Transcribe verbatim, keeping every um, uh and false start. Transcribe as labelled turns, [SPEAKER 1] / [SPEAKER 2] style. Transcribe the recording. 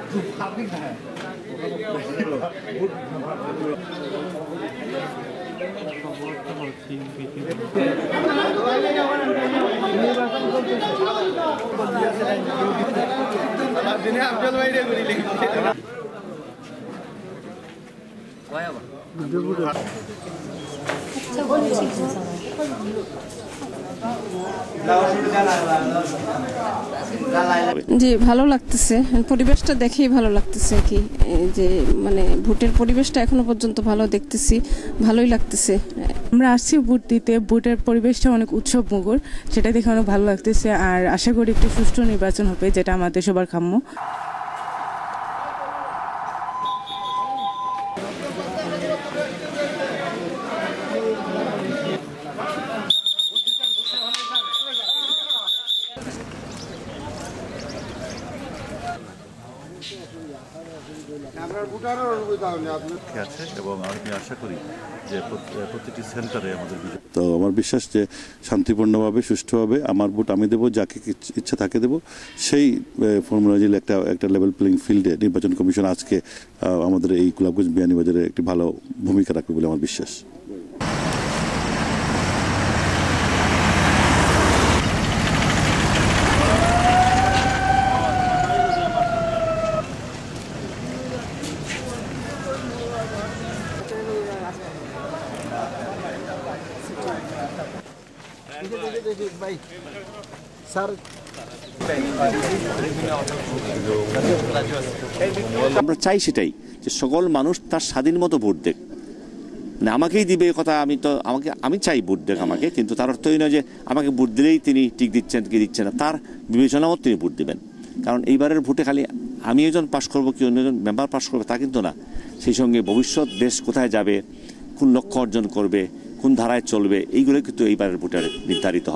[SPEAKER 1] জি ভালো লাগতেছে, পরিবেশটা দেখেই ভালো লাগতেছে কি যে মানে ভোটের পরিবেশটা এখনো পর্যন্ত ভালো দেখতেছি, ভালোই লাগতেছে।
[SPEAKER 2] আমরা আসছি ভোট দিতে, ভোটের পরিবেশটা অনেক উৎসব মুখর, সেটা দেখে অনেক ভালো লাগতেছে। আর আশা করি একটু সুষ্ঠু নির্বাচন হবে, যেটা আমাদের সবার কাম্য।
[SPEAKER 3] এবং আমি আশা করি যে প্রতিটি সেন্টারে আমাদের
[SPEAKER 4] তো আমার বিশ্বাস যে শান্তিপূর্ণভাবে সুষ্ঠুভাবে আমার ভোট আমি দেবো, যাকে ইচ্ছা তাকে দেবো। সেই ফর্মুলা অনুযায়ী একটা একটা লেভেল প্লেইং ফিল্ডে নির্বাচন কমিশন আজকে আমাদের এই গোলাপগঞ্জ বিয়ানীবাজারে একটি ভালো ভূমিকা রাখবে বলে আমার বিশ্বাস।
[SPEAKER 5] আমরা চাই সেটাই যে সকল মানুষ তার স্বাধীন মতো ভোট দেখ, না আমাকেই দিবে কথা আমি তো আমাকে আমি চাই ভোট দেখ আমাকে, কিন্তু তার অর্থই নয় যে আমাকে ভোট দিলেই তিনি টিক দিচ্ছেন কি দিচ্ছেন না, তার বিবেচনা মতো তিনি ভোট দেবেন। কারণ এইবারের ভোটে খালি আমি একজন পাশ করবো কি অন্যজন মেম্বার পাশ করবে তা কিন্তু না, সেই সঙ্গে ভবিষ্যৎ দেশ কোথায় যাবে, কোন লক্ষ্য অর্জন করবে, কোন ধারায় চলবে, এইগুলো কিন্তু এইবারের ভোটে নির্ধারিত হয়।